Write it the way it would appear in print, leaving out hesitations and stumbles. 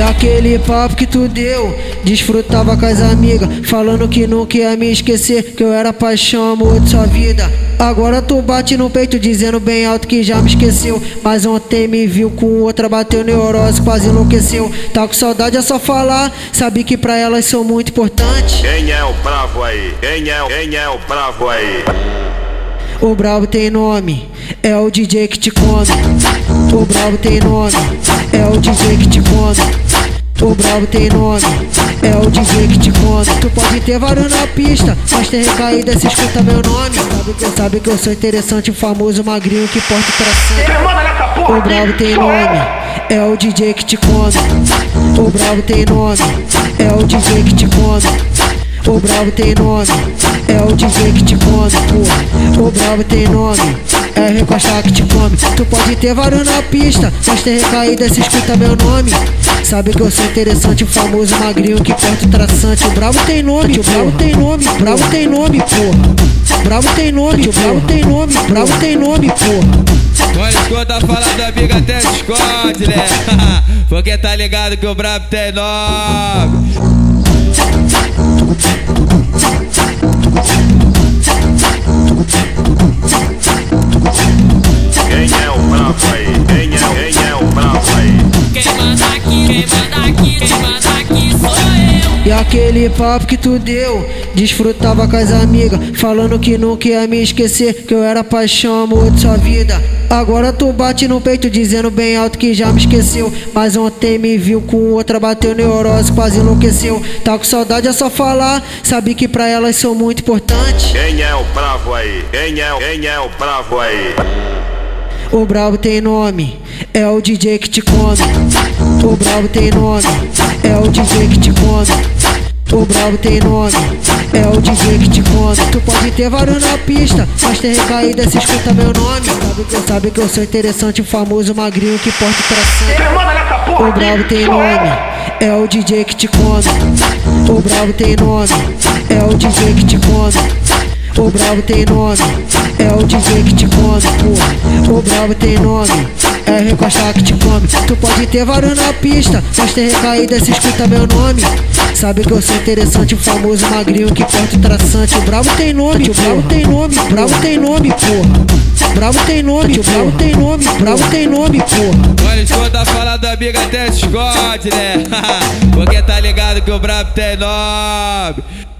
aquele papo que tu deu, desfrutava com as amigas, falando que nunca ia me esquecer, que eu era paixão, amor de sua vida. Agora tu bate no peito dizendo bem alto que já me esqueceu, mas ontem me viu com outra, bateu neurose, quase enlouqueceu. Tá com saudade é só falar, sabe que pra elas sou muito importante. Quem é o bravo aí? Quem é o bravo aí? O bravo tem nome, é o DJ que te come. O bravo tem nome, é o DJ que te come. O bravo tem nome, é o DJ que te come. Tu pode ter vários na pista, mas tem recaída se escuta meu nome. Sabe que eu sou interessante, famoso magrinho que porta tração. O bravo tem nome, é o DJ que te come. O bravo tem nome, é o DJ que te come. O bravo tem nome, é o DJ que te come, porra. O bravo tem nome, é recostar que te come. Tu pode ter vários na pista, mas tem recaída se escuta meu nome. Sabe que eu sou interessante, famoso magrinho que porta traçante. O bravo tem nome, o bravo tem nome, o bravo tem nome, porra. Bravo tem nome, o bravo tem nome, o bravo tem nome, porra. Quando escuta falar da amiga até se esconde, né? Porque tá ligado que o brabo tem nome. Quem é o bravo aí? Quem é o bravo aí? Quem manda aqui sou eu. E aquele papo que tu deu, desfrutava com as amigas, falando que nunca ia me esquecer, que eu era paixão, amor de sua vida. Agora tu bate no peito dizendo bem alto que já me esqueceu, mas ontem me viu com outra, bateu neurose, quase enlouqueceu. Tá com saudade é só falar, sabe que pra elas sou muito importante. Quem é o bravo aí? Quem é o bravo aí? O bravo tem nome, é o DJ que te come. O bravo tem nome, é o DJ que te come. O bravo tem nome, é o DJ que te come. Tu pode ter vários na pista, mas tem recaída se escuta meu nome. Sabe que eu sou interessante, famoso magrinho que porta tração. O bravo tem nome, é o DJ que te come. O bravo tem nome, é o DJ que te come. O bravo tem nome, é o DJ que te come, porra. O bravo tem nome, é recostar que te come. Tu pode ter vários na pista, mas tem recaída se escuta meu nome. Sabe que eu sou interessante, famoso magrinho que porta traçante. O bravo tem nome, o bravo tem nome, o bravo tem nome, porra. Bravo tem nome, o bravo tem nome, o bravo tem nome, porra. Quando escuta falar da amiga até se esconde, né? Porque tá ligado que o brabo tem nome.